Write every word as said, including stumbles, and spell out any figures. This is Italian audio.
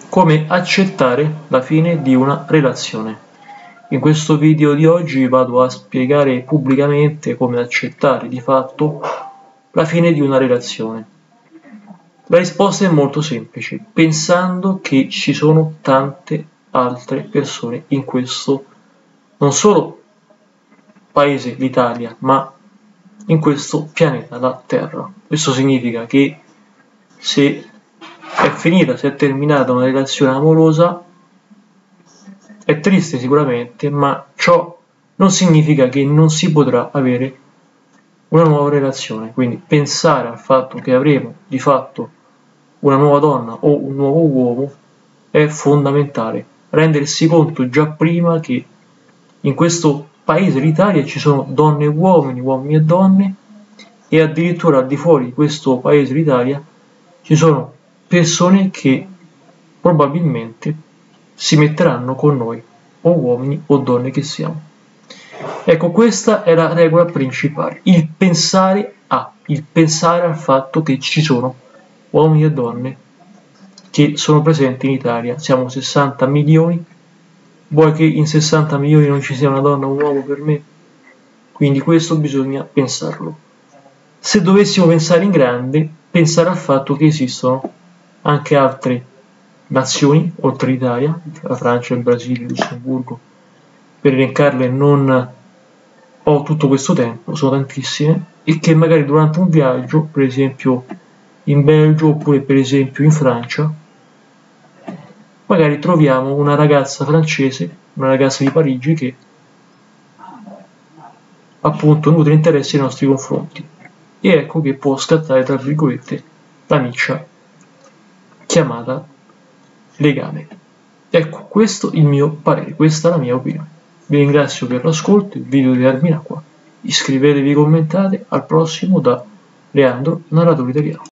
Come accettare la fine di una relazione. In questo video di oggi vado a spiegare pubblicamente come accettare di fatto la fine di una relazione. La risposta è molto semplice, pensando che ci sono tante altre persone in questo, non solo paese, l'Italia, ma in questo pianeta, la Terra. Questo significa che se è finita, se è terminata una relazione amorosa, è triste sicuramente, ma ciò non significa che non si potrà avere una nuova relazione. Quindi pensare al fatto che avremo di fatto una nuova donna o un nuovo uomo è fondamentale. Rendersi conto già prima che in questo paese, l'Italia, ci sono donne e uomini, uomini e donne, e addirittura al di fuori di questo paese, l'Italia, ci sono persone che probabilmente si metteranno con noi, o uomini o donne che siamo. Ecco, questa è la regola principale, il pensare a, il pensare al fatto che ci sono uomini e donne che sono presenti in Italia. Siamo sessanta milioni, vuoi che in sessanta milioni non ci sia una donna o un uomo per me? Quindi questo bisogna pensarlo. Se dovessimo pensare in grande, pensare al fatto che esistono anche altre nazioni oltre l'Italia, la Francia, il Brasile, il Lussemburgo, per elencarle non ho tutto questo tempo, sono tantissime, e che magari durante un viaggio, per esempio in Belgio oppure per esempio in Francia, magari troviamo una ragazza francese, una ragazza di Parigi che appunto nutre interesse nei nostri confronti, e ecco che può scattare, tra virgolette, la miccia chiamata legame. Ecco, questo il mio parere, questa è la mia opinione. Vi ringrazio per l'ascolto, il video termina qua. Iscrivetevi, commentate, al prossimo da Leandro, narratore italiano.